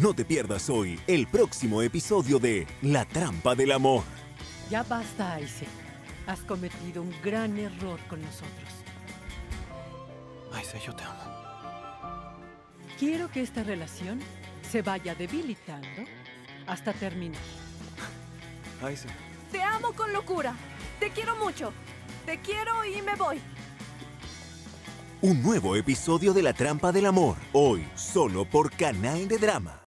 No te pierdas hoy el próximo episodio de La Trampa del Amor. Ya basta, Aise. Has cometido un gran error con nosotros. Aise, yo te amo. Quiero que esta relación se vaya debilitando hasta terminar. Aise. Te amo con locura. Te quiero mucho. Te quiero y me voy. Un nuevo episodio de La Trampa del Amor, hoy solo por Canal de Drama.